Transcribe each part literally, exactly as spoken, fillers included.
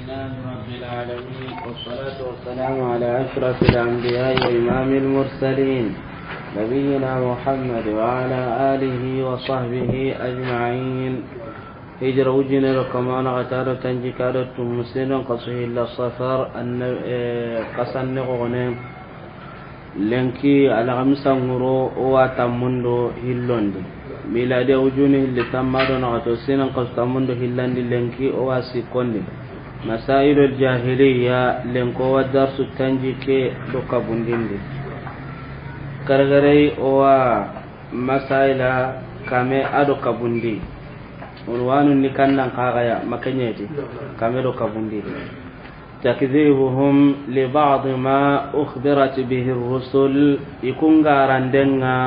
لله رب العالمين والصلاة والسلام على أشرف الأنبياء وإمام المرسلين نبينا محمد وعلى آله وصحبه أجمعين. هجر وجنا لكما نغتار تنجكارة مسلم قصه إلا الصفر أن قصن غنم لنكي على غمسا مرو واتمندو هلوندي ميلاد وجونه اللي تمادو نغتو سنن قصتمندو هلوندي لنكي واسيكوندي مسائل الجاهلية لنكو ودرس التنجيكي دوكا بندندي كرغري و مسائل كامي أدوكا بندي عنوان نكنا قاغيا مكنيتي كامي دوكا بندي تكذيبهم لبعض ما أخبرت به الرسل يكون غاراندنا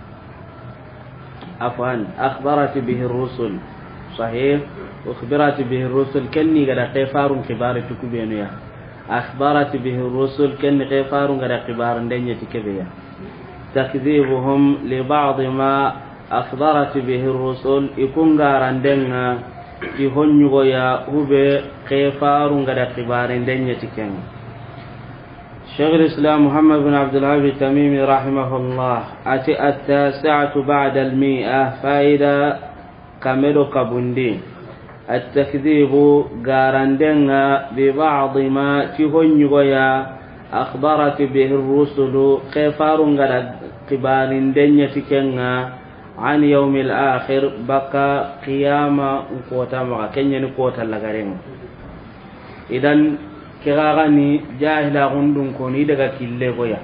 عفوا أخبرت به الرسل صحيح أخبرت به الرسل كني قد قفار كبار تكبينيا أخبرت به الرسل كني قفار قد قبار دنيا تكبيا تكذيبهم لبعض ما أخبرت به الرسل يكون غاراندنا يهون يغيا هو قفار قد قبار دنيا تكبيا شيخ الإسلام محمد بن عبد الوهاب التميمي رحمه الله أتي التاسعة بعد المئة فائدة كاميرو كابوندي التكذيب غاراندنا ببعض ما تهون يغيا أخبرت به الرسل قفار قد قبار دنيا تكبيا عن يوم الآخر بقى قيامة قوتا مغا كنين قوتا لغرين إذن كغاني جاهلا غندون كوني دغا كيله goya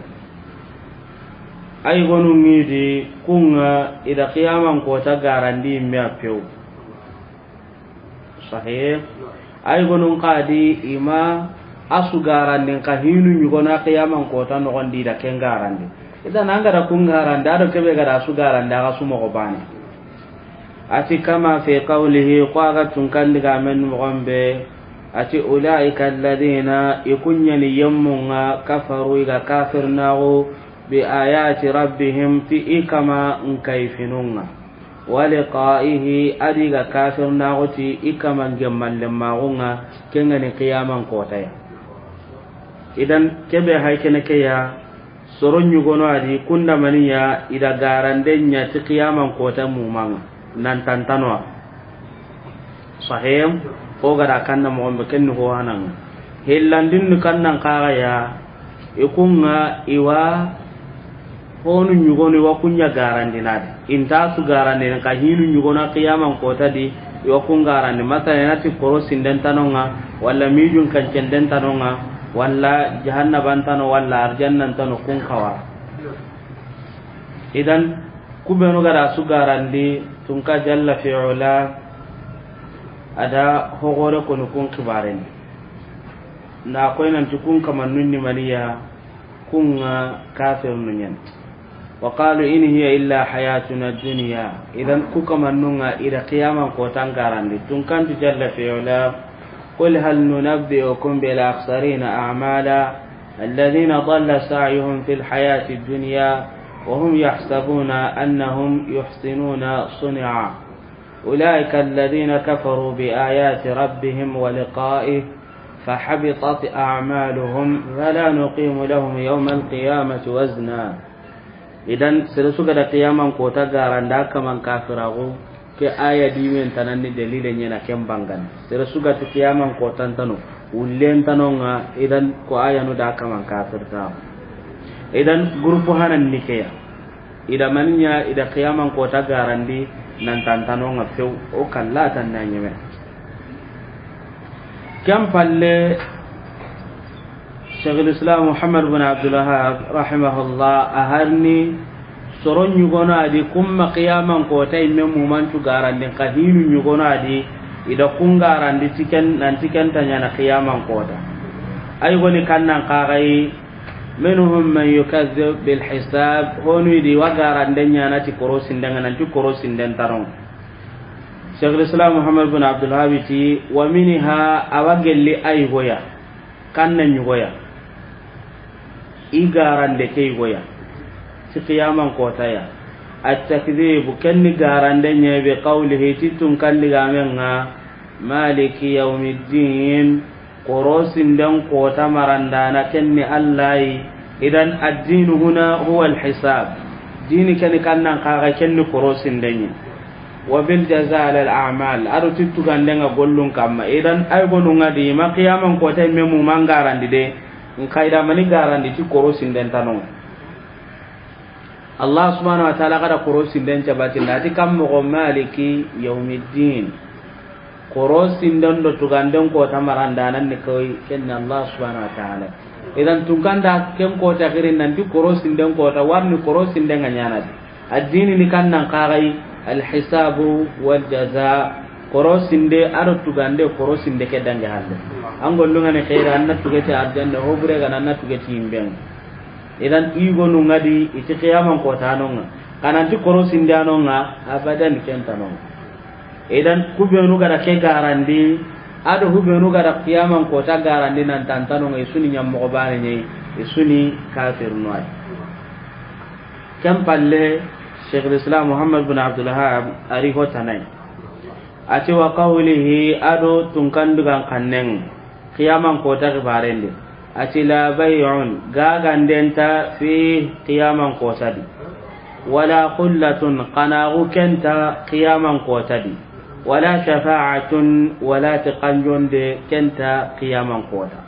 ay gonu ngidi kunga ida qiyamam ko ta garandi me apeu sahih ay gonu qadi ima asu garandi ka hinu nyugona qiyamam ko ta no gondi da ken garandi idan anga da kun garandi ado kebe ga asu garandi ga su mo bani ati kama fi qawlihi qaga tun kan diga men mo gombe ati ulaika alladhina yakunyani yammunga kafaru ila kafirnahu bi ayati rabbihim fi ikama nkayfinunga wa liqa'ihi adiga kafirnahu ti ikama ngemmallemmagunga kengani qiyaman kotaya idan kebe haykene keya soronyu gono adi kunda maniya ida garandenya ti qiyaman kota mumanga nan tantanwa sahih ko gara kanna mo be ken ho hanan hillandin kannan kaga ya ikunga iwa honu nyugo ni wa kunya garandina inta su garande ka hinu nyugo na qiyaman ko tadi iwa kun garande mata yanati korosin den tanonga walla mijun kan cenden tanonga walla jahannaban tano walla arjannan tano kun kawa idan kubeno gara su garandi tunka jalla fi'ula ada hogore ko kun kibaren na ko nan tukun kamannun ni mariya kun kafir nunyan wa qalu in hiya illa hayatuna dunya idan ku kamannunga ila qiyamah ko tangarande tun kan jalla fi'ala qul hal nunabbiukum bil akhsarina a'mala alladhina dhalla sa'yuhum fil hayati dunya wa hum yahsabuna annahum yuhsinuna sun'a أولئك الذين كفروا بآيات ربهم ولقائه فحبطت أعمالهم فلا نقيم لهم يوم القيامة وزنا إذن سلسوك دا قياما قوتا غارندا كمان كافره كآية ديمين تناني دليل ينا كم بانغان سلسوك دا قياما قوتا تنو ولين تنونا إذن كو آية ندا كمان كافر تاو إذن غرفوهانا نكيا إذا منيا إذا قياما قوتا غارندي nan tantano nga few o kala tan na nyeme kam palle Shaykhul Islam Muhammad bin Abdul Wahhab rahimahullah aharni soron nyugono adi kumma qiyaman ko tay memmu man tu garande ka hinu nyugono adi ida kungarande tiken nan tiken tanya na qiyaman ko ta ay goni kannan qagai منهم من يكذب بالحساب هونو دي وغاران دنيا ناتي كروسين دنگا نانتي كروسين دن تارون شيخ الاسلام محمد بن عبد الوهاب تي ومنها اوغلي اي هويا كان ني هويا اي غاران دي كي هويا في قيامن كوتايا التكذيب كن غاران دنيا بقوله تتون كان لغامنا مالك يوم الدين korosinden kota marandana kenni allahi idan addinu huna huwa alhisab dini ken kannan kaga kenni korosinden wa bil jazaa al a'mal adu tittu gandenga gollun kamma idan ay gonu ngadi ma qiyaman kota memu mangarandi de kaida mani garandi ti korosinden tanon Allah subhanahu wa ta'ala kada korosinden jabatin dati kam mo maliki yaumiddin korosinden do tuganden ko tamarandanan ne koy kenna Allah subhanahu wa ta'ala idan tuganda ken ko ta girin nan di korosinden ko ta warni korosinden nganyana addini ni kannan qarai al hisabu wal jazaa korosinde aro tugande korosinde ke dange halle an gollunga ne khaira an natugete arjanna ho bure ga nan natugete imben idan igo nu ngadi iti qiyamam ko tanonga kananti korosinde anonga abadan kentanon idan kubenu gara ke garandi ado hubenu gara qiyamam ko ta garandi nan tantanonga isuni nyam mo bane ni isuni kafir noy kam palle Sheikh al-Islam Muhammad bin Abdul Wahhab ari hotanai ati wa qawlihi ado tunkandugan kannen qiyaman ko ta barende ati la bay'un gagandenta fi qiyaman ko tadi wala khullatun qanagu kenta qiyaman ko tadi wala shafa'atun wala taqanjonde kenta qiyaman ko ta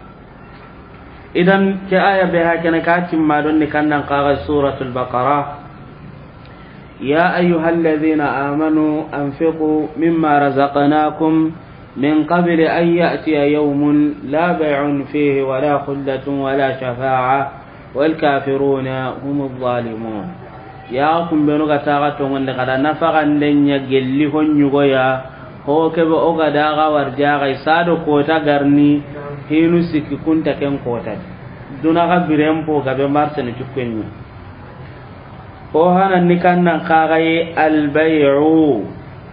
idan ke aya be hakana ka timma don ni kannan qaga suratul baqarah يا أيها الذين آمنوا أنفقوا مما رزقناكم من قبل أن يأتي يوم لا بيع فيه ولا خلة ولا شفاعة والكافرون هم الظالمون يا أكم بنوغا تاغتون لقد نفغا لن يجلهن يغيا هو كبه أغداغا ورجاغا يسادو كوتا غرني هينو سكي كنت كن كوتا دونغا بريمبو غبه مارسن تكويني ko hanan ni kannan kagaye albay'u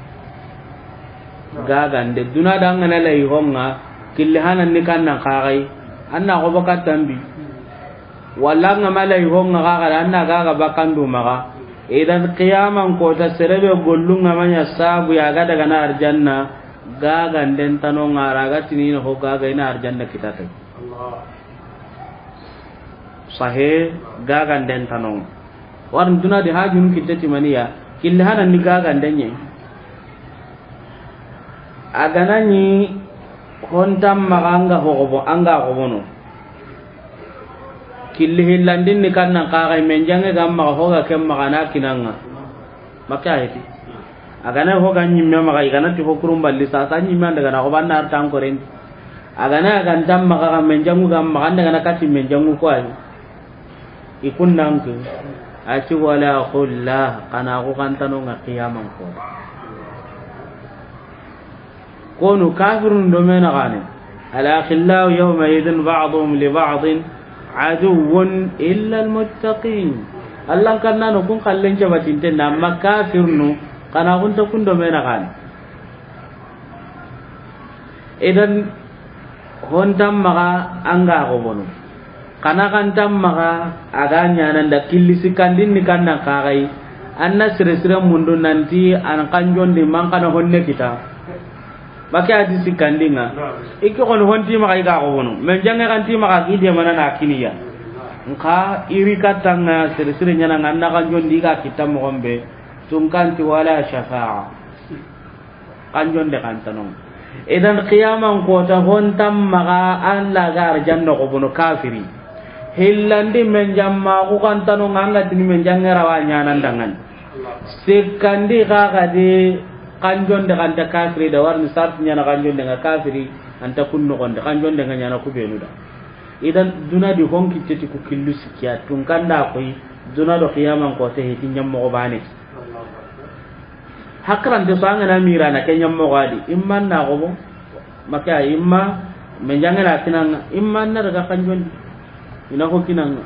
gagande duna dangana lay honga kille hanan ni kannan kagaye anna go bakatambi walla ngama lay honga gaga anna gaga bakandu maga idan qiyaman ko ta serebe gollunga manya sabu ya ga daga na arjanna gaganden tano ngara ga tinina ho gaga ina arjanna kitata Allah sahe gaganden tano waran duna de hajun kittati maniya kille hanan ni gaga ndenye aganani hontam maganga hogobo anga hobono kille hillandin ni kannan qaga men jange gamma hoga kem magana kinanga makya heti agana hoga nyimme maga igana ti hokurum balli sa sa nyimme daga na hobanna artan koren agana gantam maga men jangu gamma anda kana kati men jangu ko ay ikunnan ku ati wala khulla kana ko kantano nga qiyaman ko kono kafirun do mena gane ala khillau yawma idin ba'dhum li ba'd aduwwun illa almuttaqin allah kanna no kun kallen jabatin ten na makafirnu kana kun to kun do mena gane idan hontam maga anga ko bonu kana kan tammaga aganya nan da kilisi kandin ni kanna kagai anna sire sire mundu nanti an kanjon di mangkana honne kita maka adi sikandinga ikko kon honti maka iga ko wono men jange kan ti maka ide mana na kiniya nka iri katanga sire sire nyana nganna kanjon di ga kita mo gombe tungkanti wala shafa'a kanjon de kan tanon idan qiyaman ko ta hontam maka an la gar janno ko bono kafiri hillandi men jamma ku kan tanu nganga tin men jangera wa nyana ndangan sekandi kaga de kanjon de kan ta kafiri da warni sart nyana kanjon de kafiri anta kunno kon de kanjon de nyana ku benu da idan duna di honki teti ku killu sikiya tun kanda koy duna do qiyaman ko te heti nyammo ko bane hakran de sanga na mira na kenyam mo gadi imman na go maka imma men jangera tinanga imman na daga kanjon ina ko kinanga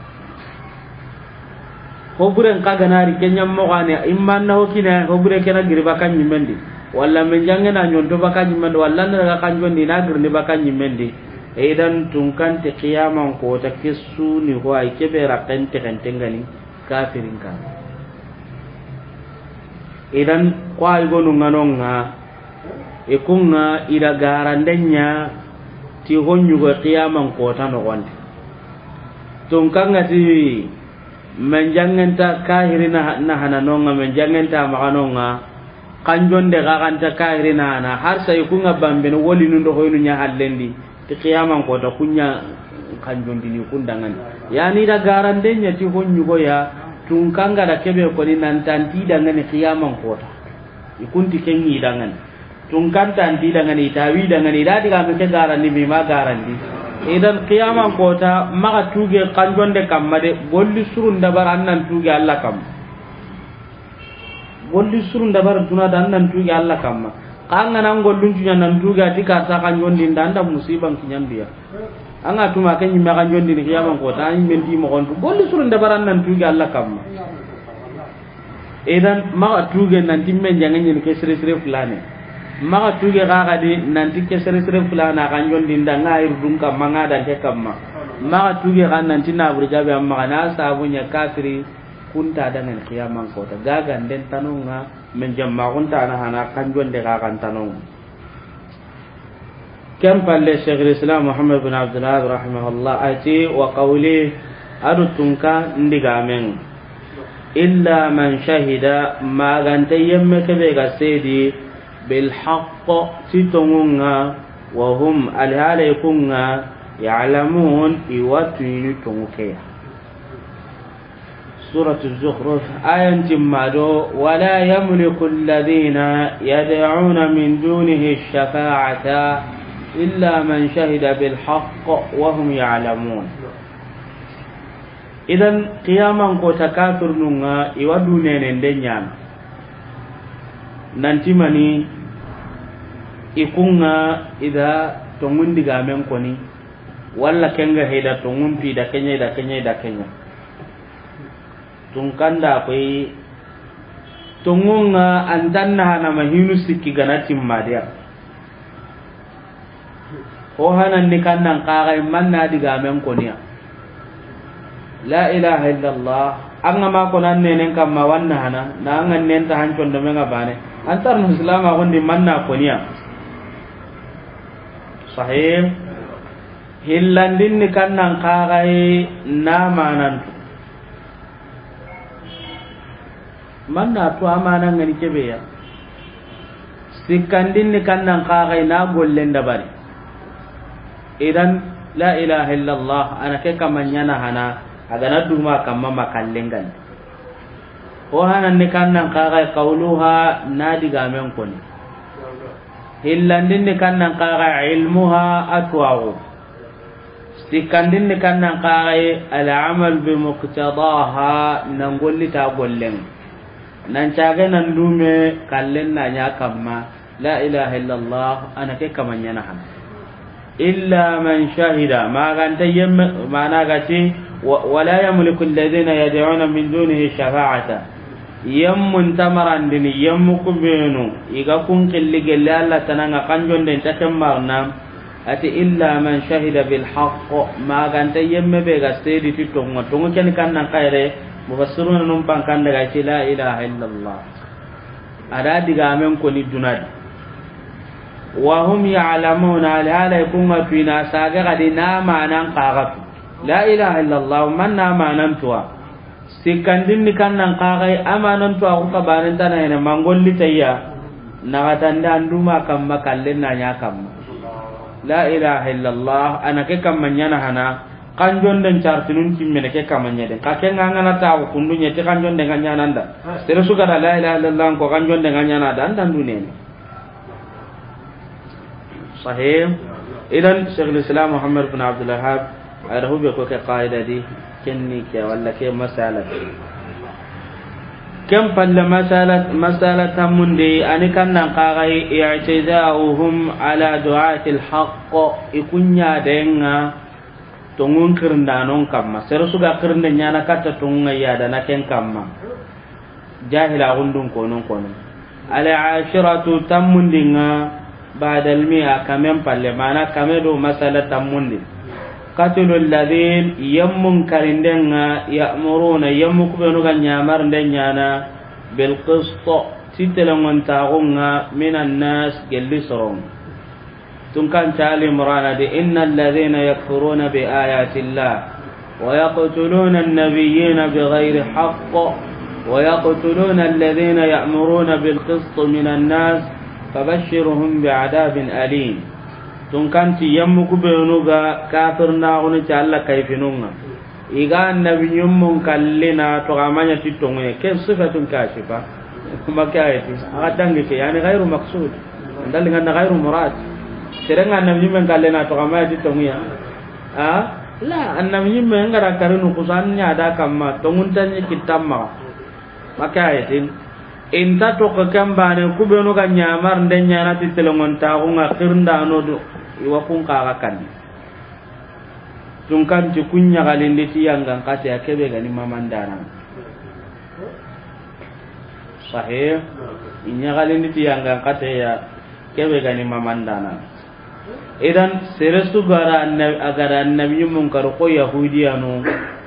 hoburen kaganari kenyam mo gane imman na hokina hobure kena girba kan nyimendi walla men jangena nyonto baka nyimendi walla na kan jondi na girni baka nyimendi edan tungkan te qiyamam ko ta kissu ni ho ay kebe rakante kan tengani kafirin ka edan ko ay gonu nganonga e kunga ida garandenya ti honyu go qiyaman kota no gonde tun kanga ti men jangenta kahirina na hananonga men jangenta maganonga kanjonde gaganta kahirina na har sai kunga bambeno woli nundo hoynu nya hallendi ti qiyaman kota kunya kanjondi ni kundangan yani da garandenya ti honyu go ya tun kanga da kebe ko ni nan tanti dangane qiyaman kota ikunti kenyi dangan tun kan tanti dangane tawi dangane da diga me ke garandi mi ma garandi idan qiyaman kota maga tuge kanjonde kamade golli surun dabar annan tuge Allah kam golli surun dabar duna dan nan tuge Allah kam kanga nan gollun tunya nan tuge tika ta kanjondi ndanda musibang kinyambiya anga tuma kan yimma kan jondi ni qiyaman kota an menti mo gontu golli surun dabaran nan tuge Allah kam idan maga tuge nan timme jangan ni kesre sre fulane maga tuge gaga di nan tikke sre sre fulana kan jondi ndanga irdum kam manga da ke kamma maga tuge kan nan tinna burjabe amma kana sabunya kafiri kunta dengan qiyaman kota gaga den tanunga men jamma kunta na hana kan jonde gaga tanunga كم قال الشيخ الإسلام محمد بن عبد الوهاب رحمه الله أتي وقوله أرتنك ندقامن إلا من شهد ما غنت يمك بيغا سيدي بالحق تتمونا وهم الهال يكونا يعلمون يواتين تنكيا سورة الزخرف آية جمادو ولا يملك الذين يدعون من دونه الشفاعة إلا من شهد بالحق وهم يعلمون إذن قياما قوتا كافر نونغا يودو نينين دنيان نانتماني ikunga ida tongun diga men koni walla kenga heda tongun pi da kenya da kenya da kenya tungkanda koi tongunga andanna na mahinu sikki ganati madia ko hanan ni kannan qaray manna diga men koniya la ilaha illallah anga ma ko nan nenen kam ma wanna hana na anga nen ta hancon do men abane antar muslima gondi manna koniya sahih hillandin ni kannan qaray na manan manna to amana ngani kebe ya sikandin ni kannan qaray na gollen da bari idan la ilaha illallah ana ke kamanyana hana agana duma kamma makallengan o hanan ni kannan qaga qawluha nadi gamen koni hillandin ni kannan qaga ilmuha atwa'u sikandin ni kannan qaga al-amal bi muqtadaha nan golli ta gollen nan caga nan dume kallen na nya kamma la ilaha illallah ana ke kamanyana hana إلا من شهد ما كان تيم ما ناقتي ولا يملك الذين يدعون من دونه الشفاعة يم تمرا دني يم كبينو إذا كن كل جل الله تنانا قنجون دين تكمرنا أتي إلا من شهد بالحق ما كان تيم بيغا سيدي تتوم وتوم كان كان نقايره مفسرون نمبان كان نقايتي لا إله إلا الله أراد قامن كوني دوناد وهم يعلمون هذا يكون فينا ساقا دينا معنا قاغب لا إله إلا الله من معنا توا سيكندين كان نقاغي أمانا توا قبان تنا هنا منقول لتيا نغتان داندوما كم مكالنا نيا كم لا إله إلا الله أنا كم من ينا هنا kanjon den chartinun timmene ke kamanya den ka ke ngana ta ko kundu nyeti kanjon den nganya nanda tere suka la ilaha illallah ko kanjon den nganya nanda dan dunene صحيح إذن شيخ الإسلام محمد بن عبد الوهاب أرهو بيكو كقاعدة دي كني كي ولا كي مسألة كم فل مسألة مسألة من دي أن كان نقاعي اعتداؤهم على دعاة الحق يكون يادنا تونغون كرندانون كما سرسوغا كرندنيانا كاتا تونغا يادنا كن كما جاهل أغندون كونون كونون العاشرة تمون دينا بعد المئة كمن فل معنا كمدو مسألة تموندي قتل الذين يمن كرندنا يأمرون يمك بنوغا نيامر دنيانا بالقسط تتلمون تاغونا من الناس جل سرون تنكن تعالى مرانا دي إن الذين يكفرون بآيات الله ويقتلون النبيين بغير حق ويقتلون الذين يأمرون بالقسط من الناس فبشرهم بعذاب أليم تنكن تيمك بينوغا كافرنا ونتعالى كيفنونا إذا النبي يمون كلنا تغامانيا تتونغي كيف صفة كاشفة ما كايتي أغدنك يعني غير مقصود دلنا غير مراد serenga annam nyimme kallena to kama ti tongiya a la annam nyimme ngara karinu kusannya ada kamma tonguntanya kitamma maka ayatin inta to ko kambane kubenu ga nyamar ndenya na ti telongon ta ko ngakirnda no do iwa kun ka kan tungkan ci kunya galindi ti yanga kate akebe ga ni mamandana sahih inya galindi ti yanga kate ya kebe ga ni mamandana idan seresu gara annabi agara annabi mun kar ko yahudiyano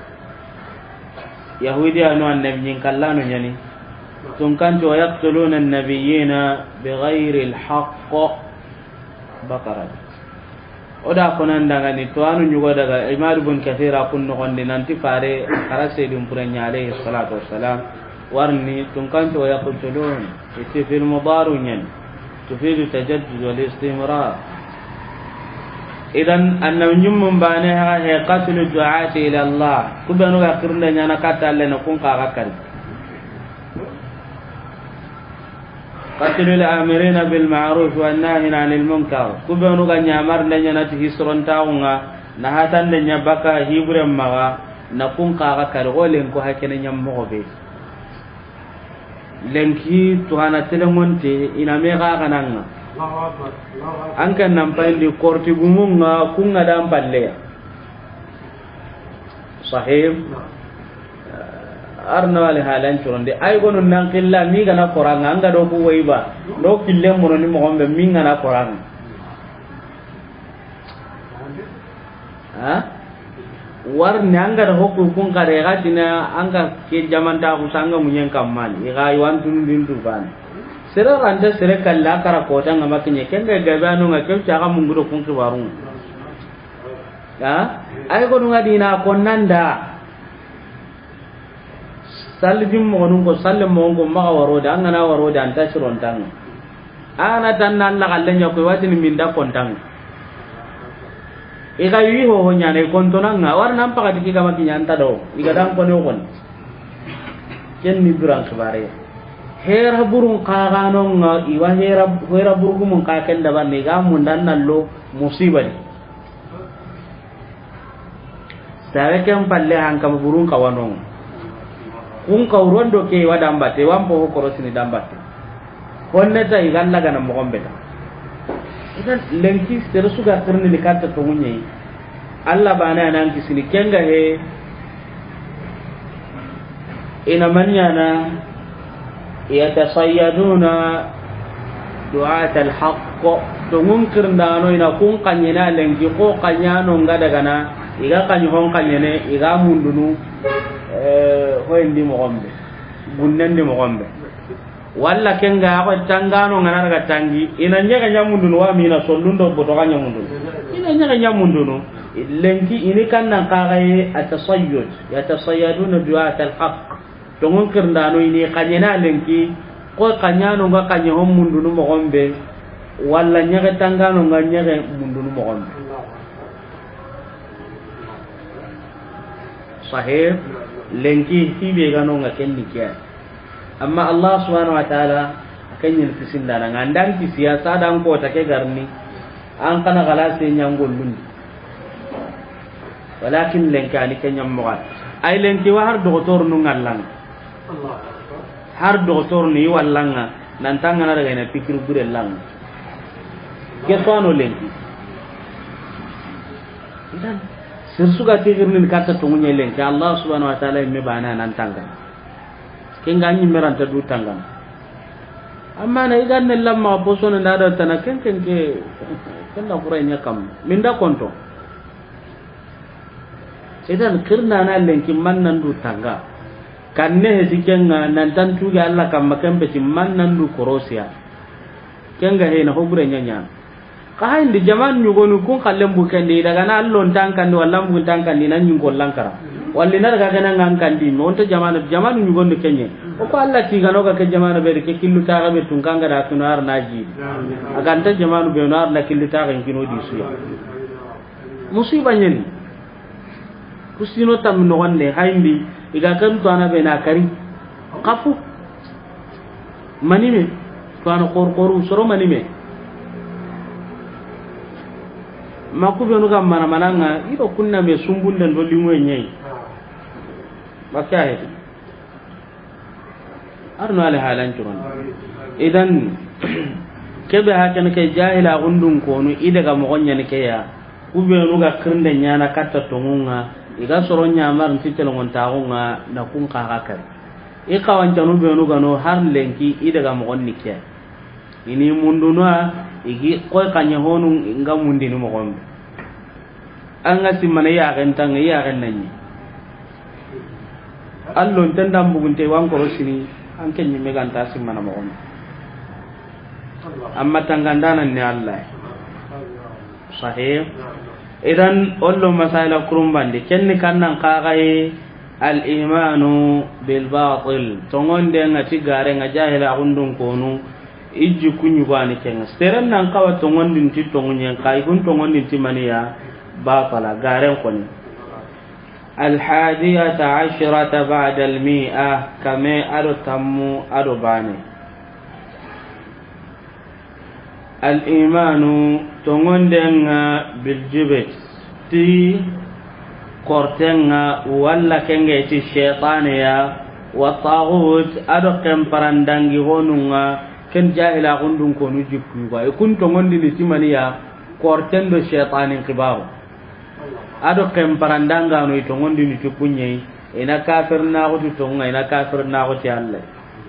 yahudiyano annabi nyin kallano nyani tun kan to yaqtuluna annabiyina bighairi alhaq bakara oda konan daga ni to anu nyugo daga imad ibn kathira kun no gonde nanti fare karase dum puranya alayhi salatu wassalam warni tun kan to yaqtulun fi fil mudaru nyen tufidu tajaddud wal istimrar idan annabiyyin mun bane ha he qatlu du'ati ila Allah kubanu ga kirnda nyana kata alle na kun ka kar qatlu al-amirina bil ma'ruf wa an-nahina 'anil munkar kubanu ga nyamar nda nyana ti hisron taunga na hatan de nyabaka hibre maga na kun ka kar golen ko hakene nyam mo be lenki to hana telemonte ina me ga kananga an kan nan pandi korti gumunga kunga dan palle sahih arna wal halan churonde ay gonu nan killa mi gana qoranga anga do ko wayba do kille mono ni mo gombe mi ngana qoranga ha war nyanga da hokku kun kare ga dina anga ke jamanta ku sanga munyen kamali ga yuan tun din tuban sere randa sere kala kara kota ngama kinye kenga gabano nga kem chaka munguro kunki warung ya ay ko dunga dina ko nanda salijim mo nungo salle mo ngo ma waroda angana waroda anta sirontang ana tan nan la kallenya ko wati ni minda kontang e ga yi ho honya ne kontonanga warna mpaka dikika makinya anta do igadang ko ne kon ken ni durang subare hera burun kagano nga iwa hera hera burgu mun ka ken da banne ga mun dan nallo musibali sare kem palle han kam burun kawano kun ka urondo ke wada mbate wampo ko rosini dambate honne ta igalla ga na mo gombe ta idan lenki sere suga terni likata to munye alla bana nan kisini kenga he ina manyana يتصيدون دعاة الحق تمنكر دانو إن كون قنينا لنجي كو قنيانو غدا غنا إذا قني هون قنينه إذا مندنو هو عندي مغمب بنن دي مغمب walla kenga ko tangano ngana daga tangi ina nyaka nyamundunu wa mina sollundo boto ga nyamundunu ina nyaka nyamundunu lenki ini kannan kagaye atasayyud yatasayyaduna du'at al-haq to ngon kirndano ini kanyena lenki ko kanyano nga kanye hom mundunu mo gombe walla nyaka tangano nga nyaka mundunu mo gombe sahih lenki hibe gano nga kenni kya amma Allah subhanahu wa ta'ala akanyin tisindana ngandang ti siyasa dan ko take garni an kana galase nyangolun walakin lenkani kenyam mogat ay lenki wa har doktor nu ngallang har doktor ni wallanga nan tangana daga na pikir gure lang ke sono lenki idan sirsuga tigirnin katta tungunye lenki Allah subhanahu wa ta'ala me bana nan tangana kenga nyi meranta du tangam amma na idan ne lamma boso ne ndada tana ken ken ke ken da qur'anya kam minda konto idan kirna na lenki mannan du tanga kanne he dikenga nan tan tuga Allah kam makambe ci mannan du korosia kenga he na hobure nyanya ka hindi jaman nyugonu kun kallem bukandi daga na allon tankandi walla mun tankandi nan nyugol lankara walli na daga kana ngankandi non to jaman jaman nyugondo kenye o ko alla ti gano ka ke jaman be ke killu ta ga be tunkanga da tunar naji aga ta jaman be nar na killu ta ga kino di suya musiba nyen kusino tam no wonne hayndi iga kan to ana be na kari qafu manime to ana qor qoru soro manime maku be no gam mana mananga ido kunna me sumbunde do limo nyei bakay arno ala halan turon idan kebe hakana ke jahila gundun konu ida ga mo gonya ne ke ya ube no ga kirnde nyana katta tongunga iga soro nyamar ntitelo ngonta gonga na kun ka hakar e kawan tanu be no ga no har lenki ida ga mo gonni ke ini mundunwa igi koy kanya honu nga mundi ni mo gombe anga simana ya kan tanga ya kan nanyi allo tanda mbugunte wan ko rosini an kenni me ganta simana mo gombe amma tangandana ni allah sahih idan ollo masaila kurumbande kenni kannan qaqaye al imanu bil batil tongonde ngati gare nga jahila undun konu ijju kunyu bani kenga seren nan kawa to ngondin ti to ngunyen kai kun to ngondin ti maniya batala garen koni al hadiyata ashrata ba'da al mi'a kama ado tammu ado bani al imanu to ngondenga bil jibet ti kortenga walla kenge ti shaytaniya wa taghut ado kemparandangi honunga ken jahila gundun ko nu jikku ba e kun to ngondi ni timaniya kortendo shaytanin kibaru ado kem parandanga no to ngondi ni tukunye ina kafir na go to ngai ina kafir na go ti Allah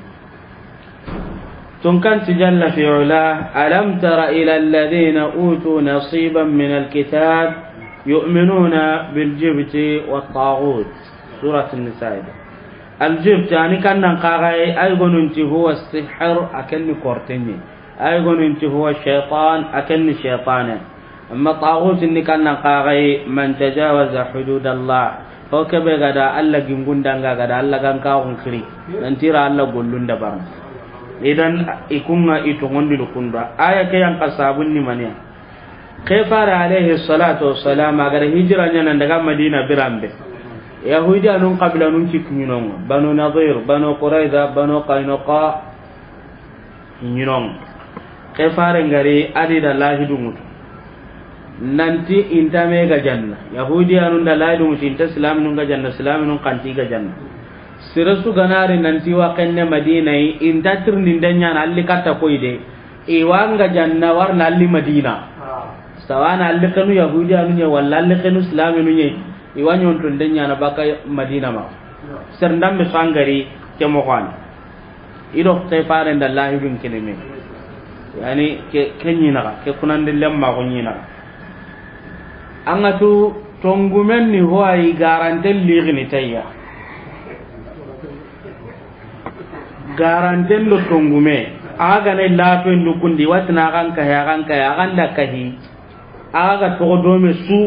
tun kan tijalla fi ula alam tara ila alladhina utu nasiban min alkitab yu'minuna bil jibti wat taghut surah an-nisa الجبت يعني كان نقاغي أيضا انت هو السحر أكن كورتني أيضا انت هو الشيطان أكن الشيطان أما طاغوت إني كان نقاغي من تجاوز حدود الله فوكبه غدا ألا جنبون دانغا غدا ألا كان خري ننتيرا ألا قلون دبارن إذن إكونا إتغن لكندا آية كي ينقصابني منيا كيف عليه الصلاة والسلام أغر هجرة نندقى مدينة برامبه yahudi anun qabila nun ciknyinong banu nadir banu quraiza banu qainuqa nyinong kefare ngari adida lahidungut nanti intame ga janna yahudi anun da lahidungut inta islam nun ga janna islam nun kanti ga janna sirasu ganari nanti wa kenne madina inta tirnin danya na alli kata koide e wanga janna warna alli madina sawana alli kanu yahudi anun ya walla alli kanu islam nun ye iwanyon tun denya na baka madina ma serndam be sangari ke mo kwan ido tay fare nda lahi bin kineme yani ke kenyina ke kunan de lemma ko nyina angatu tongumen ni ho ay garante ligni tayya garante lo tongume aga ne lato ndukundi watna kan ka ya kan ka ya kan da kahi aga to do me su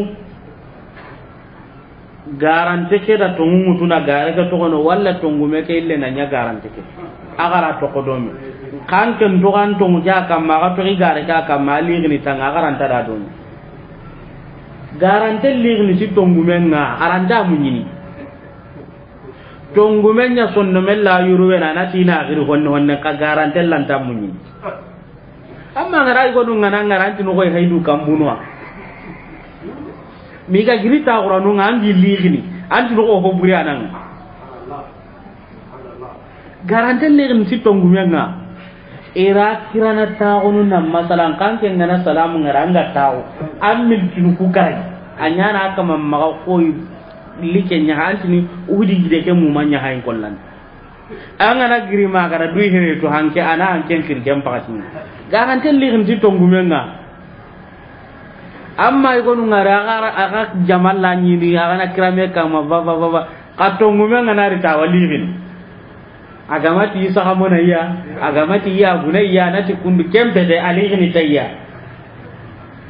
garante ke da tongu tuna gare ka tokono walla tongume ke ille na nya garante ke agara to kodomi kan ken to kan tongu ja kam ma ga to gare ka kam mali ni tanga garanta da don garante ligni si tongume nga aranda munyini tongume nya sonno mella yuruwe na na tina giru honno honne ka garante lanta munyini amma ngara go dun ngana ngaranti no koy haydu kambunwa miga girita qur'anu ngangi ligni anti no ko buri anan garante ligni si tongumenga era kirana taunu na masalan kan ke ngana salamu ngaranga taw amil tinu ku kay anyana kama maga koy like nya anti ni udi gide ke mu manya hay kollan angana girima gara duy here to hanke ana hanke kirgem pakati garante ligni si tongumenga amma igonu ngara aga aga jamal la nyini aga na krame kama baba baba katongu menga na rita walibin agamati isa kamona iya agamati iya guna iya na ti kundu kembe de aligini tayya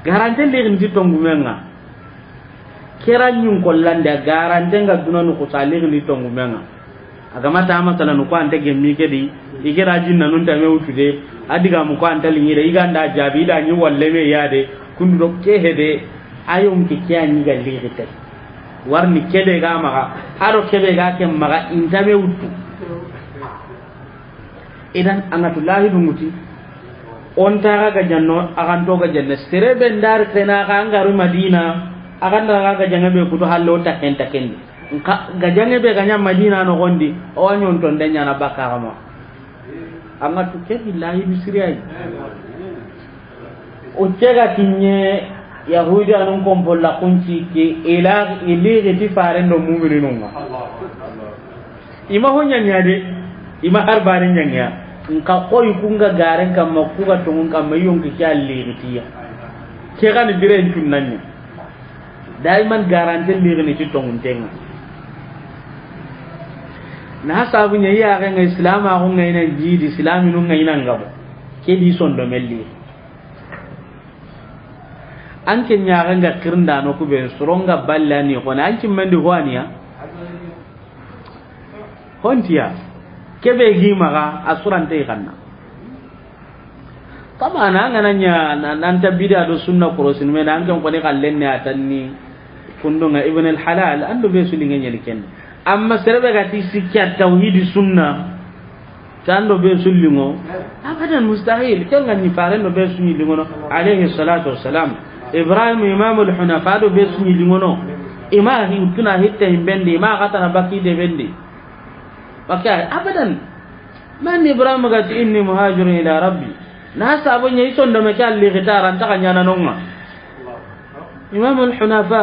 garante lirin ti tongumenga kera nyun kollande garante nga dunanu ko salirin ti tongumenga agama ta masala no ko ante gemmi kedi igera jinna nun ta me utude adiga mu ko anta linyire iganda jabi da nyi walle me yade kundu do ke hede ayum ki kyani ga lirite warni kebe ga maga haro kebe ga kem maga intame utu idan anatullahi dunguti on ta ga janno akan to ga janna serebe ndar tena ga ngaru madina akan da ga janna be kuto hallo ta ken ta ken ga janna be ga nya madina no gondi o wanyon to ndenya na bakara ma amma to ke billahi bisriyai o cega kinye yahudi anun kompolla kunci ke ila ili ti farendo mu'minun ma ima honya nyade ima harbare nyanya nka koy kunga garen kam makuga tungun kam mayon ke kyalli ritiya ke kan dire tunnanya daiman garante lire ni tungun tenga na sabu nya ya ga islam a ko ngaina jidi islaminu ngaina ngabo ke di sondo melli anke nyaga nga kirnda no kube suronga ballani ko na anke mandi hoaniya hontiya kebe gi maga asurante kanna kama na ngana nya nan tabida do sunna korosin me nan kan ko ne kallen ne atanni fundunga ibn al halal ando be sulinga nyeli ken amma serbe ga ti sikya tauhid sunna tando be sulingo abadan mustahil kan ngani fare no be sulingo no alayhi salatu wassalam ibrahim imam al hunafa do be sulingo no ima hi tuna hitta himbende ima kata na baki de bende baka abadan man ibrahim ga inni muhajirun ila rabbi na sabo nyai sondo me kalli gitaran ta kanya na nonga imam al hunafa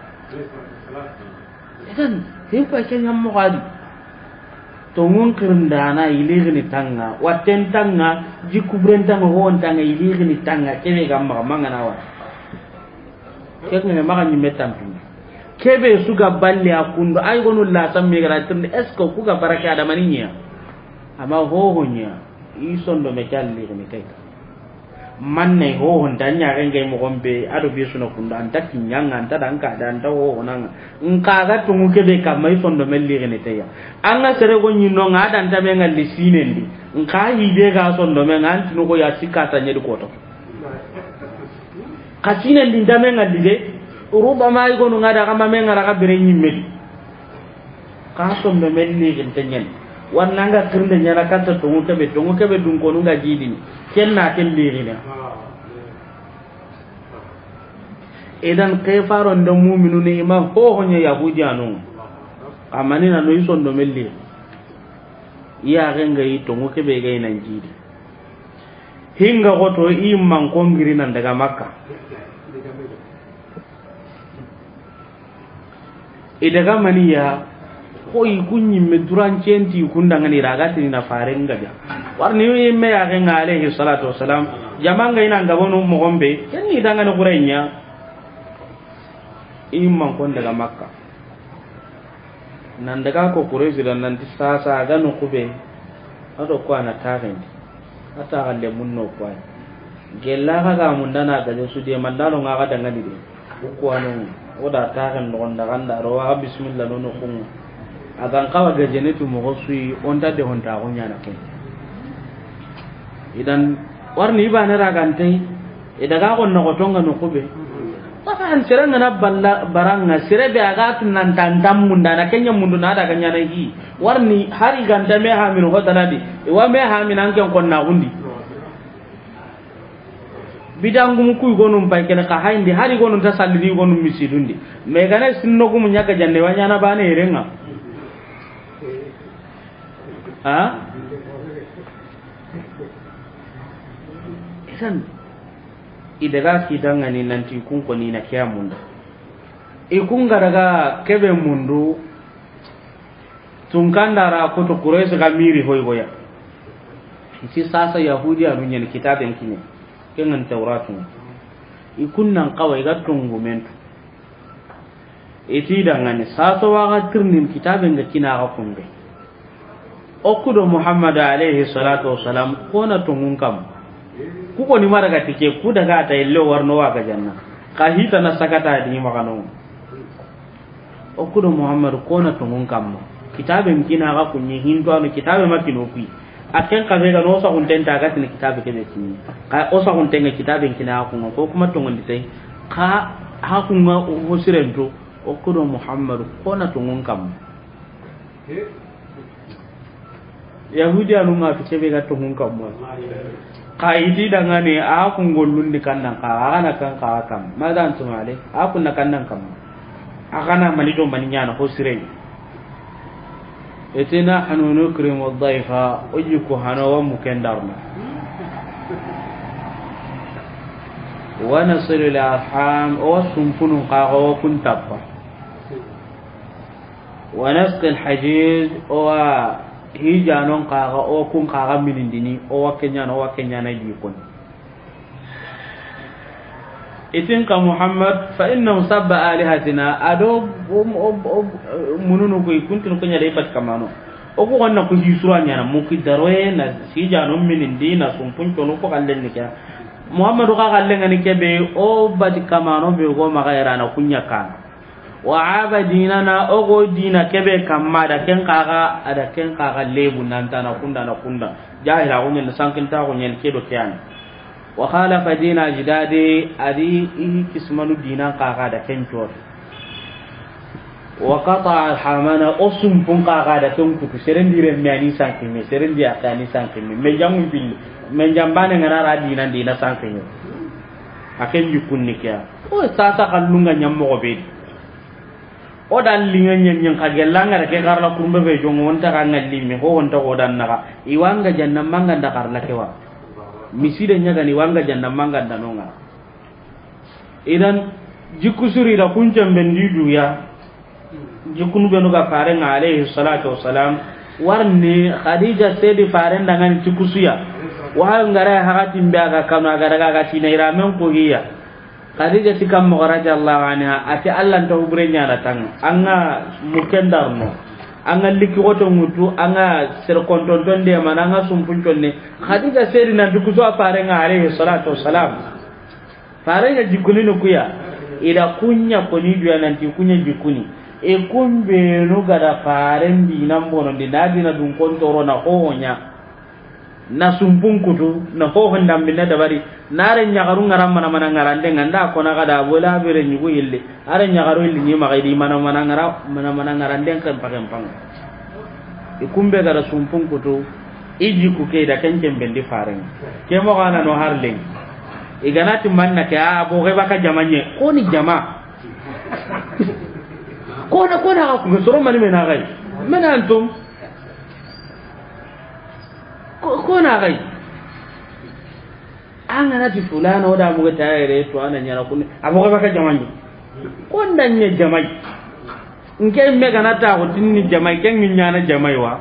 idan hipa kenya mo gadi to ngun kirndana iligni tanga waten tanga jikubren tanga hon tanga iligni tanga kebe gamma mangana wa kekne maka nyi metampi kebe suga balle akundo ay gonu la samme gara tinde esko kuga baraka ada maninya ama ho honya isondo me kalli ni kai manne ho honda nya renge mo gombe ado bi suno kunda anta kinyanga anta dan ka dan tawo onanga nka ga tungu kebe kam mai sondo melli ni teya anga sere go nyino ngada anta be ngalli sinendi nka hibe ga sondo me nganti no ko ya sikata nyedi koto kasine ndi ndame ngalli de ruba mai go no ngada kama me ngara ka bere nyimmedi ka sondo melli ni tenyen wananga kirnde nyana kata tungu kebe tungu kebe dun ko nunga jidini kenna ken lirina idan kayfaro ndo mu'minu ne ma ho honya yahudi anu amani na no isondo melli ya genga ito ngoke be ga ina jidi hinga goto imman ko ngiri nan daga makka idaga maniya ko ikunyi meduran centi kundanga ni ragati ni na farenga ja warni yimme ya genga alayhi salatu wassalam jamanga ina ngabono mo gombe kenni danga no kurenya imman kon daga makka nan daga ko kurezi dan nan sasa ga no kube ado ko ana tarendi ata galle munno ko gella ga mun dana ga su de mandalo nga ga danga ni de ko anu oda taren no ndanga ndaro wa bismillah no no kun agan kawa ga jenetu mo gosui onda de honta ko nyana ko idan warni ba na ragante idaga ko no tonga no kube saka an seranga na balla baranga serebe aga tunan tandam munda na kenya mundu na daga nyana hi warni hari ganda me ha min hotanadi wa me ha min an ken kon na hundi bidangum ku gonum bay ken ka hayndi hari gonum ta sallini gonum misidundi me gane sinno gum nyaga janne wanyana bane renga ha isan idaga kidangani nanti kun ko ni na kiya mundu e kun daga kebe mundu tunkandara ko to kurese ga miri hoy goya isi sasa yahudi anu nyen kitaben kinye kengan tawratu ikunnan kawai ga tungumentu iti dangani sasa wa ga tirnin kitaben ga kina ga kunbe okudo muhammad alayhi salatu wassalam kona tungun kam ku ko ni mara ga tike ku daga ta illo warno wa ga janna ka hita na sakata di magano o kudo muhammad ko na tungun kamma kitabe mkina ga kunyi hinto anu kitabe makino kui aken ka ga no sa unten ta ga tin kitabe ke be tin ka o sa unten ga kitabe mkina ko ko kuma tungun ditai ka ha kuma o sirento o kudo muhammad ko na tungun kamma yahudi anu ma fi cebe ga tungun kamma ka idi dangane a kun gollundi kannan ka ana kan ka kam madan tumale a kun na kannan kam akana malido maninya na ko sire etina anu nukrimu dhaifa ujiku hanawa mukendarna wa nasilu al arham o sumpunu ka o kun tappa wa nasqi al hajiz o hijanon kaga o kun kaga minindini o wakenya no wakenya na dikon itin ka muhammad fa innahu sabba alihatina ado mununu ko kuntin ko nyade pat kamano o ko gonna ko hisura nyana mu ki daroye na hijanon minindi na sumpun to no ko kallen ni kya muhammad ka kallen ngani kebe o bati kamano be go magaira na kunya kan wa abadinana ogo dina kebe kamma da ken kaga ada ken kaga lebu nan tana kunda na kunda jahila gonya sankin ta gonya kedo kyan wa khalafa dina jidade adi i kismanu dina kaga da ken jor wa qata alhamana osum pun kaga da ken kutu serendire miani sankin me serendi akani sankin me jamu bil me jambane ngana ra dina dina sankin aken yukunni kya o tata kallunga nyammo go be o dan lingan nyen ka gelanga ke garla kurumbe be jongo wonta ka ngalli mi ho wonta o dan naka iwanga janna manga nda karla kewa miside nyaga ni wanga janna manga nda nonga idan jikusuri da kunjam bendi duya jikunu be no ga fare nga alayhi salatu wassalam warni khadija sedi fare ndangan jikusuya wa ngara hakati mbaga kanu aga daga ga tinaira men ko hiya Khadija sikam radhiyallahu anha ati Allah nta ubrenya datang anga mukendarno anga liki goto mutu anga ser kontonton de mananga sumpuntonne Khadija seri na dukuso apare nga alayhi salatu wassalam pare nga jikuni no kuya ida kunya koni duya nanti kunya jikuni e kumbe no gara pare ndi nambono ndi nadina dun kontoro na honya na sumpun kutu na ho honda minna dabari nare nyagaru ngaram mana mana ngarande nganda ko na kada bola bere nyugo yille are nyagaru yille nyi magadi mana mana ngara mana mana ngarande kan pakem pang ikumbe gara sumpun kutu iji ku ke da kan kembe ndi faren ke mo kana no harle iganati manna ke a bo ge baka jamanye ko ni jama ko na ko na ko soro mani mena gai mena antum ko na gai an ana ti fulana oda mu ta yare to ana nyara kun abo ka jamani ko ndanye jamai nke me kana ta ko tinni jamai ken min nyana jamai wa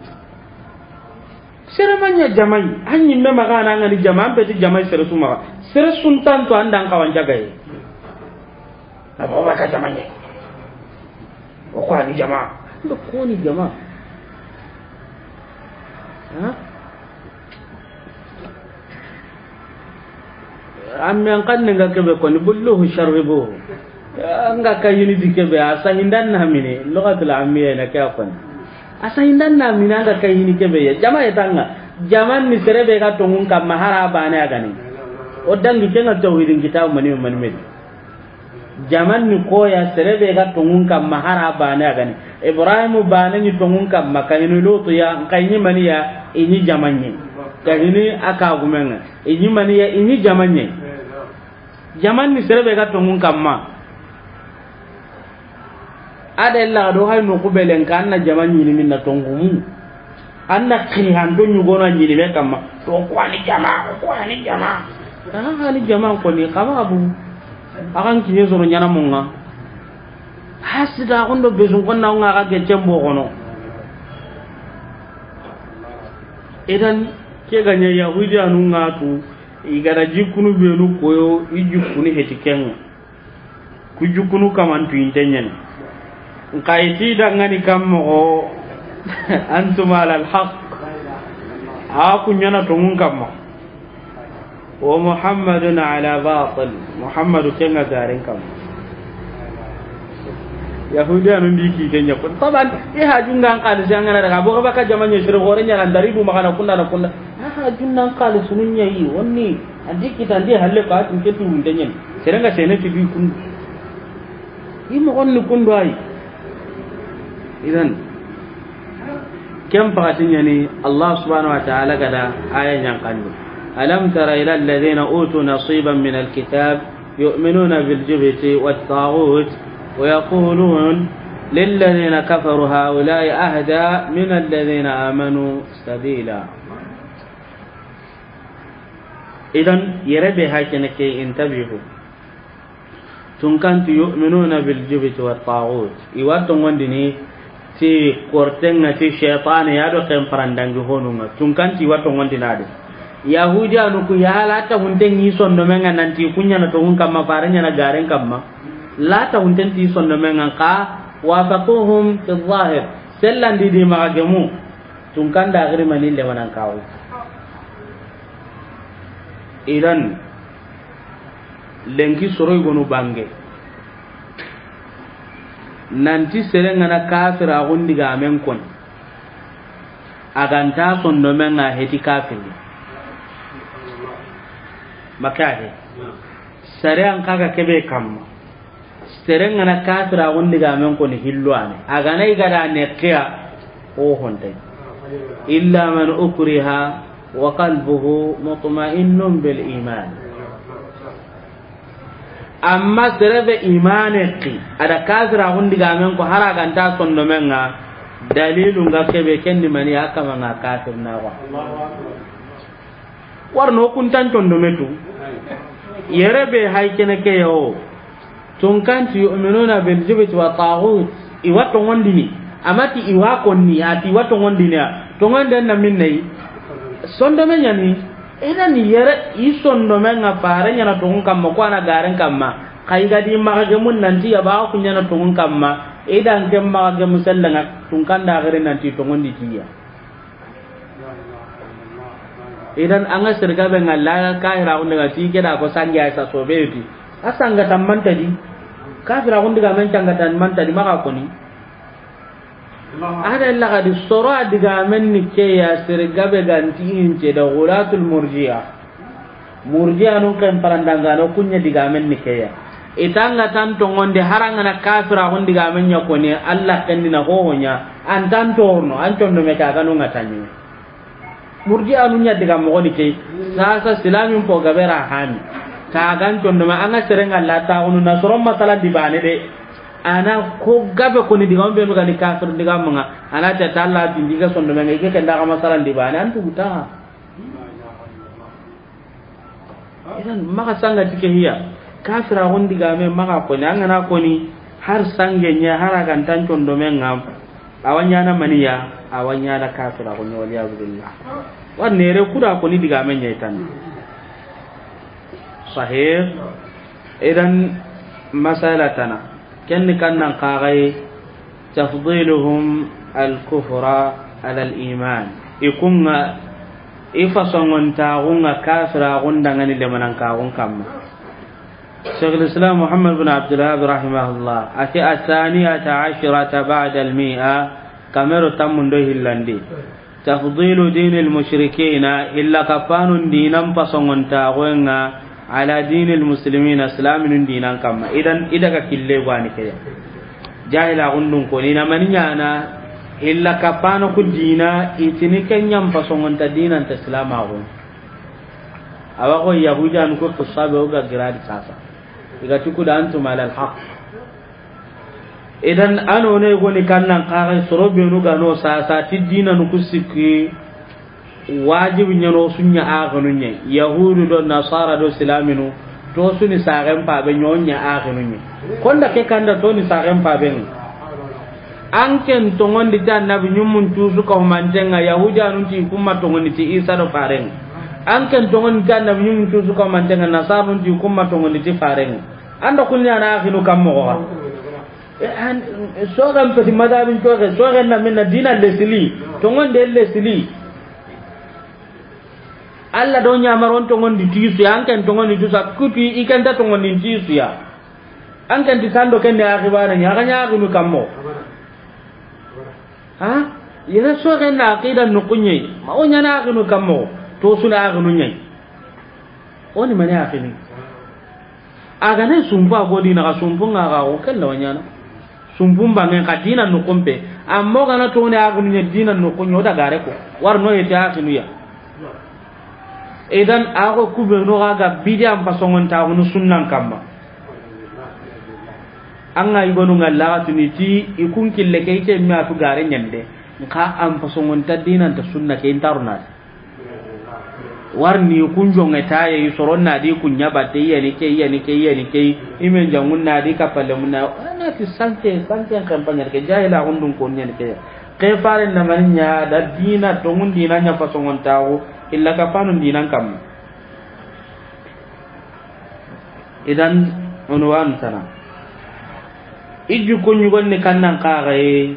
sere manya jamai anyi me magana ngani jamai be ti jamai sere suma sere suntan to andan kawan jagai abo ka jamani ko ko ni jamaa ko ni jamaa ha amman kan nga kebe ko ni bulluhu sharribu nga kayini dikebe asa hindan na mine lugatul ammiya na ka kon asa hindan na mine nga kayini kebe ya jama etanga jaman ni serebe ka tongun kam mahara bane agani o dangi kenga tauhidin kitab mani mani med jaman ni ko ya serebe ka tongun kam mahara bane agani ibrahim bane ni tongun kam makayini lutu ya kayini mani ya ini jamanni kayini aka gumenga ini mani ya ini jamanni jaman ni serebe ga tongun kamma adella do hay no kubelen kan na jaman ni min na tongumu anna khihan do nyugo na ni be kamma to ko ani jama ko ani jama ah ani jama ko ni kama abu akan kinye zoro nyana munga hasida gondo bezun ko na nga ga ge tembo kono idan ke ganya yahudi anu ngatu igara jikunu benu koyo ijukunu hetiken ku jukunu kamantu intenyen nkaiti dangani kammo antum ala alhaq ha kunyana to mun kamma wa muhammadun ala batil muhammadu kenga garin kam yahudiya nun biki tenya ko taban e hajunga qal jangana daga bo ka jamanya shiro gore nya dari bu makana kunna na kunna ha hajunna qal sununya yi wonni andi kita ndi halle ka tin ke tu tenya serenga sene ti bi kun imo onni kundo ai idan kam pakatinya ni Allah subhanahu wa ta'ala kada aya yang kandu alam tara ila alladhina utu nasiban min alkitab yu'minuna bil jibti wat taghut ويقولون للذين كفروا هؤلاء أهدى من الذين آمنوا سبيلا إذن يربي هكذا كي انتبهوا تنكنت يؤمنون بالجبت والطاغوت يواتون وندني ti kortenga ti shaytan ya do kem parandang honunga tungkanti wato ngondi nade yahudi anu ku yala ta hunten ni sondo menga nanti kunya na to hun kamma paranya na garen kamma la ta hunten ti sondo menga ka wafaquhum fi dhahir sellan di di magemu tungkanda agri manille wanan kawo idan lenki soroy gonu bange nanti serengana kafira gundiga men kon aganta sondo menga heti kafiri makahe sare an kaga kebe kam serengana kafira gundiga men kon hilluane agana igada nekya o honte illa man ukriha wa qalbuhu mutma'innun bil iman amma serebe imaneki ada kafira gundiga men ko haraga anta sondo menga dalilu nga kebe kendi mani akama nga kafir na wa warno kuntan tondo metu yerebe haykene ke yo tunkanti yu'minuna bil jibti wa taghut iwato ngondini amati iwa konni ati wato ngondini to ngonde na minnai sondo menya ni ina ni yere isondo menga pare nyana to ngam ko ana garen kamma kai gadi magage mun nanti ya ba ku nyana to ngam kamma idan ke magage musallanga tungkanda gare nanti to ngondi tiya idan anga sirga be ngalla kaira on daga ti keda ko sangya sa so beeti asanga tammanta di kafira on daga men tanga tan manta di maka koni ada illa gadi soro diga men ni ke ya sirga be ganti ince da ghulatul murji'a murji'a non kan parandanga no kunya diga men ni ke ya itanga tanto ngonde haranga na kafira on diga men nya koni Allah kandina ho honya an tanto no an tondo me ka kanu ngatanyi murji anu nya diga mo ni ke sasa silamin po gabera hani ka gan tondo ma anga serenga la ta unu na sorom masala di bane de ana ko gabe ko ni diga on be no gani kafir diga mo nga ana ta talla bi diga sondo me ke ke ndaga masala di bane an tu buta idan maka sanga tike hiya kafira hon diga me maka ko ni anga na ko ni har sange nya haraga tan tondo me ngam awanya na maniya awanya na kafira ko ni wali abdullah wanne re kuda ko ni diga men nyaitan sahih idan masalatana ken kan nan qagai tafdiluhum al-kufra ala al-iman ikunga ifasongon taunga kafira gundangani le manan kaun kam شيخ الإسلام محمد بن عبد الوهاب رحمه الله أتي الثانية عشرة بعد المئة كاميرو تمن ده اللندي تفضيل دين المشركين إلا كفان دينا فصنون تاغونا على دين المسلمين اسلام دينا كما إذن إذا كله واني كده جاهل عندهم كونينا منيانا إلا كفان كدينا إتني كنيم فصنون تدينا تسلام عون أوغو يهودا نكو تصابه وغا غراد ساسا إذا تكود أنتم على الحق idan ano ne goni kannan kaga sorobe no gano sasa tidina no kusiki wajibi nyano sunya aganu nye yahudu do nasara do islaminu to suni sagen pa be nyonya aganu nye konda ke kanda to ni sagen pa be anken to ngondi tan nabi nyumun tusu ko mantenga yahudi anu ti kuma to ngondi ti isa do pareng anken to ngondi tan nabi nyumun tusu ko mantenga nasara anu ti kuma to ngondi ti pareng ando kunya na aganu kammo ko an sogan peti madabin toge sogan na minna dina lesili to ngonde lesili alla do nyamaron to ngondi tisu ya anken to ngondi tusa kuti ikanta to ngondi tisu ya anken tisando ken ya akibana nya ganya ginu kammo ha yera so ken na aqida no kunye ma onya na ginu kammo to suna ginu nyai oni mane akini aga ne sumba godi na sumpunga ga o kella wanyana sumpumba ngen kadina no kompe ammo kana to ne agunu nya dina no kunyo da gare ko war no yete akinu ya idan ago kube no ga bidiam pasongon ta gunu sunnan kamma anga igonu ngalla tuniti ikun kille kayte mi atu gare nyande ka am pasongon ta dina ta sunna ke intaruna warni kunjo ngata yi soronna di kunya batte yani ke yani ke yani ke imen jangun na di kapalle munna ana ti sante sante kampanya ke jahila hundun ko nyen ke ke fare na manya da dina to mun dina nya fasongon tawo illa ka panu dinan kam idan unwan sana iju kunyu gonne kannan kaare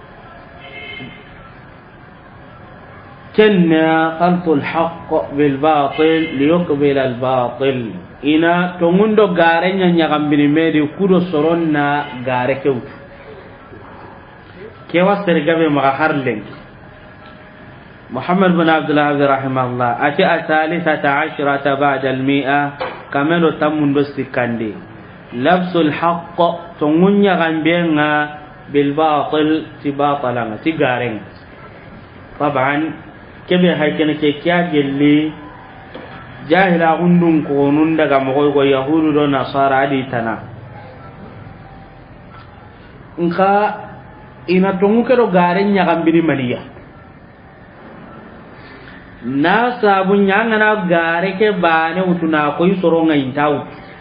كنا خلط الحق بالباطل ليقبل الباطل إنا تمندو غارين ينغم بنميدي كودو سرونا غاركو كيوا سرقبي مغاهر لنك محمد بن عبد الله رحمه الله أتي الثالثة عشرة بعد المئة كمانو تمندو سكاندي لبس الحق تمن يغم بينا بالباطل تباطلنا تغارين طبعا kebe haykene ke kya gelli jahila gundun ko nun daga mo go yahudu do nasara adi tana nka ina tongu ke do garen nya gambiri maliya na sabun nyanga na gare ke bane utuna ko isoro ngai taw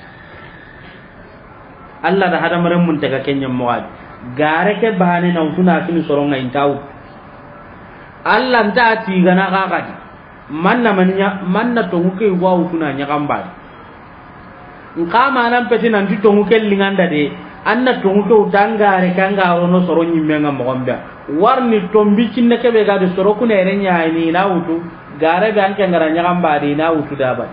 Allah da hada maran mun daga kenya mo gare ke bane na utuna kini soro ngai taw Allah nta ti gana kakati manna manya manna to nguke wa utuna nya kamba nka manan peti nan ti to nguke linganda de anna to nguke utangare kanga rono soro nyimme ngam gombe warni to mbicinne kebe ga de soro ku ne renya ni na utu gare be anke ngara nya kamba de na utu daba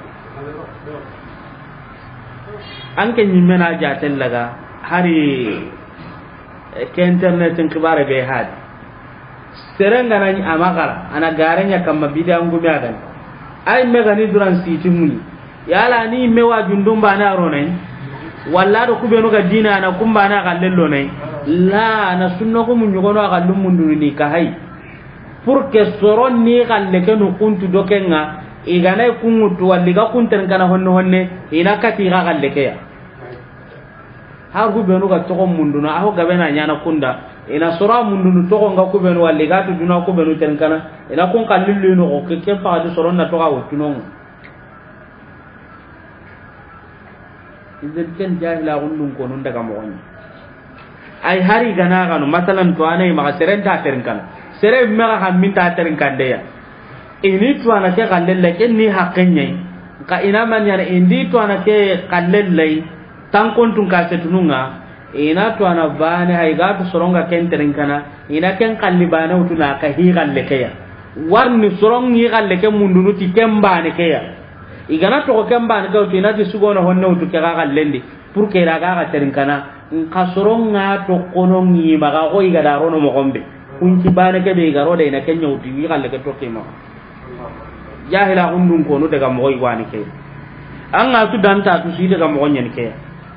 anke nyimme na jatel laga hari ke internet en kibare be hadi serenga nani amagara ana garenya kama bidangu miadan ay mega ni duran siti muni yala ni mewa jundumba na ronai walla do kubenu ga dina na kumba na gallello nai la na sunno ko mun yugo no gallum mundu ni ka hay pour que soron ni galle ke no kuntu dokenga igana kungutu walli ga kunten kana honno honne ina kati ga galle ke ya ha kubenu ga to ko mundu na aho gabena nyana kunda ina sura mundu to ko nga kubenu walli ga to duna kubenu ten kana ina kun kallillu no ko ke fa de soron na to ga wotuno idan ken jahila gundun ko nun daga mo ay hari gana gano masalan to anay ma seren ta terin kana sere ma ha min ta terin kande ya ini to ana ke kallelle ken ni hakkenya ka ina man yana indi to ana ke kallelle tan kontun ka setununga ina to ana bane hay ga to soronga ken terin kana ina ken kalli bane utuna ka hi galle ke ya warni soron ni galle ke mundunu ti kembane ke ya igana to ko kembane ka utina ti sugono honno utu ke ga gallendi pour que la ga terin kana nka soronga to kono ngi maga ko iga daro no mo gombe kunci bane ke be garo de ina ken nyawti wi galle ke to ke ma jahila hundun ko no daga mo yi wani ke an ga tu danta tu si daga mo nyen ke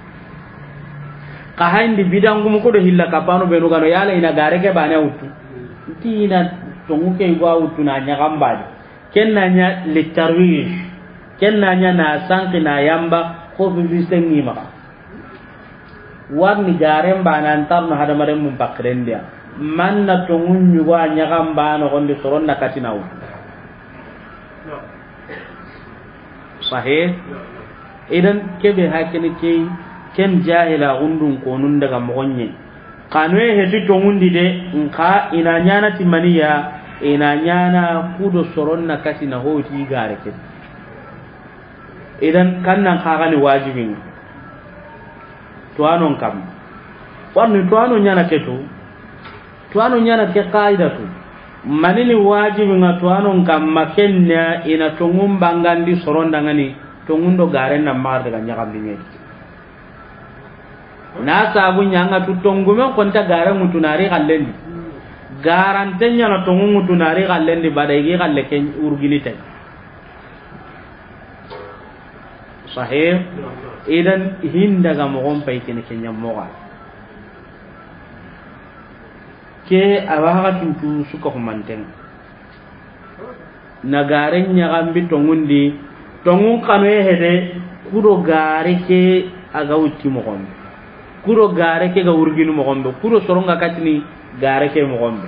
ka haindi bidangu mu ko do hilla kapano be no gano yala ina gare ke bane utu tina to mu ke gwa utu na nya gambade ken na nya le tarwih ken na nya na sanki na yamba ko bi bisengi ma warni gare mbana antar no hada mare mum bakren dia man na to mun yugo nya gamba no gonde soron na katina utu sahih idan kebe hakene ke ken jahila gundun konun daga mogonye kanwe heti tongundi de nka ina nyana timaniya ina nyana kudo soronna kasi na hoti gare ke idan kannan kagani wajibin to anon kam warni to anon nyana keto to anon nyana ke qaida to manini wajibi ngatuano kamma kenya ina tongum bangandi soronda ngani tongundo garen na mar daga nyakambinye na sabu nyanga tu tongume konta garen mutunari kallendi garantenya na tongu mutunari kallendi badai kalle ken urgini tay sahih idan hinda ga mo gon pay ken kenya moga ke awaga tuntu suka humanten na garen nyagambi tongundi tongun kanu hede kuro gare ke aga utti mo gon kuro gare ke ga urginu mo gon kuro soronga katini gare ke mo gon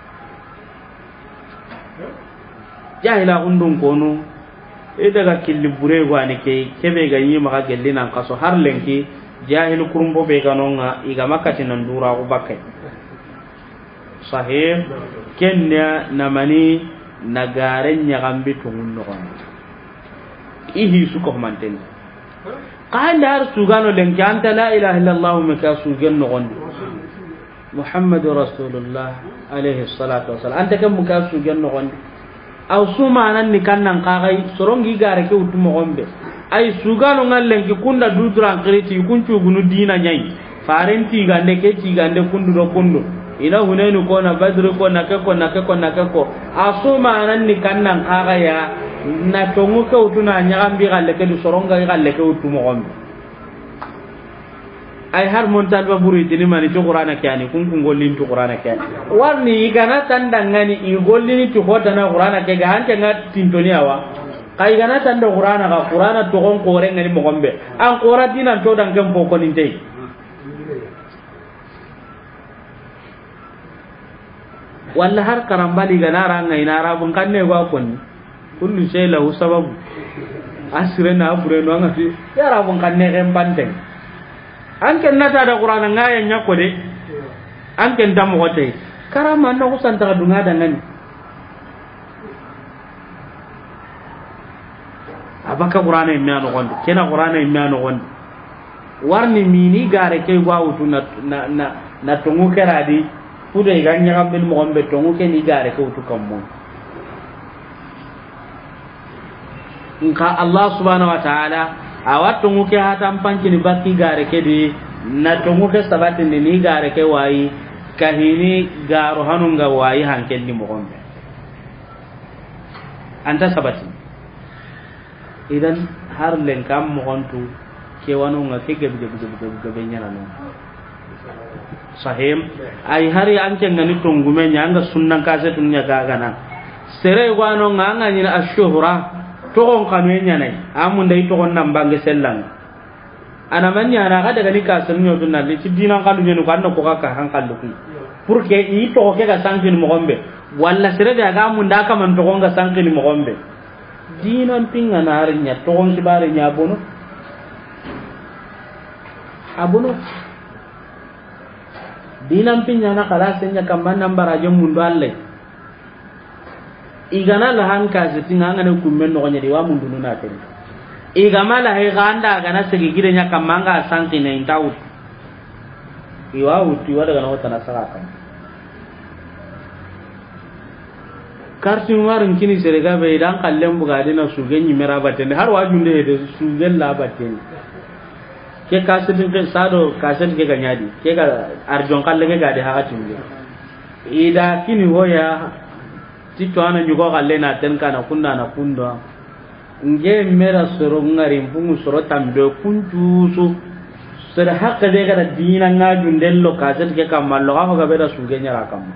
jahila undun kono e daga killi bure wani ke kebe ga yi maka gelli nan kaso har lenki jahil kurumbo be ganonga iga makati nan dura ko bakai sahih kenya namani nagaren nyagambi tunun no kon ihi su ko manten qandar sugano lenki anta la ilaha illallah maka sugen no kon muhammadur rasulullah alaihi salatu wassalam anta kam muka sugen no kon aw sumanan ni kannan kagai sorongi gare ke utumo gombe ay sugano ngallen ki kunda dudran kriti kuncu gunu dina nyai farenti gande ke ci gande kundu do kundu ina hunenu ko na badru ko na ke ko na ke ko na ke ko asumanan ni kannan kagaya na tongu ke utuna nyaambi galle ke soronga galle ke utumo gombe ay har mon tan ba buri tini mani to qur'ana kyani kun kun gollin to qur'ana kyani warni igana tandangani i gollini to hota na qur'ana ke ga hanke ngat tintoni awa kai gana tanda qur'ana ga qur'ana to gon kore ngani mo gombe an qora dinan to dan gam ko ni dei walla har karambali gana ranga ina rabun kanne go kon kullu shay lahu sababu asrena abure no ngati ya rabun kanne gem panteng anke nata da qur'ana ngaya nyako de anke ndam wote karama no kusanta dunga dangan abaka qur'ana imya no gondo kena qur'ana imya no gondo warni mini gare ke wawutu na na na tongu keradi fude ganya kambil mo gombe tongu ke ni gare ke utu kammo inka Allah subhanahu wa ta'ala awatu nguke hatam panci ni bakki gare ke di na to nguke sabati ni gare ke wayi kahini garo hanunga wayi hanken ni mo gombe anta sabati idan har len kam mo gontu ke wanunga ke gebe gebe gebe gebe nyana no sahim ay hari anke ngani tongume nyanga sunnan kase tunya gaga na sere gwano nganga ni ashuhra to gon kanu nyana amun dai to gon nambange sellang ana manya na ga daga ni kasan nyo tunna li tidina kalu nyenu kan ko ka han kallu ki pour que i to ke ga sankin mo gombe walla sere daga mun da ka man to gon ga sankin mo gombe dinan pinga na harnya to gon sibare nya bono abono dinan pinya na kala senya kamban nambara je mundo alle igana la hanka zitinga ngane kummen no nyedi wa mundu na ten igama la he ganda gana segi gide nya kamanga santi ne intaut iwa uti wada gana hota na saraka karti marin kini serega be dan kallem buga dina sugen nyimera batende har wajunde de sugen la batende ke kasetin ke sado kaset ke ganyadi ke ga arjon kalle ke ga de hakatin ida kini hoya tito ana nyugo kalle na ten kana kunna na kundo nge mera soro ngari mpungu soro tambe kunjusu sere hakka de ga dina nga jundello kaset ke kamallo ga ga beda suge nyara kam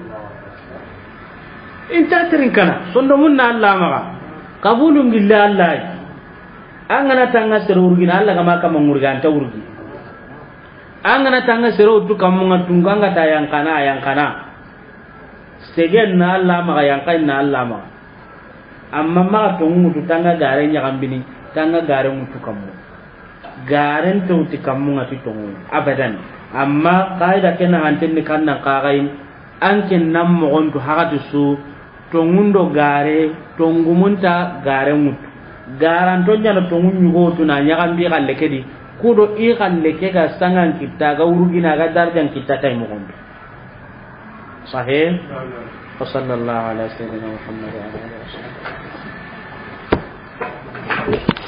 inta terin kana sondo munna Allah maga qabulun billahi Allah angana tanga sero urgina alla kama kama ngurganta urgi angana tanga sero tu kamunga tunganga tayang kana yang kana segen na alla ma yang kain na alla ma amma ma tungu tu tanga gare nya kambini tanga gare mutu kamu garen tu ti kamunga ti tungu abadan amma kaida kena hanten ni kanna kagain anken nam mo gontu hagatu su tungundo gare tungumunta gare mutu garanto nyana to nyugo to na nyaga mbi galle kedi kudo i galle ke ga sangan kita ga urugina ga darjan kita tay mo gondo sahih وصلى الله على سيدنا محمد وعلى اله وصحبه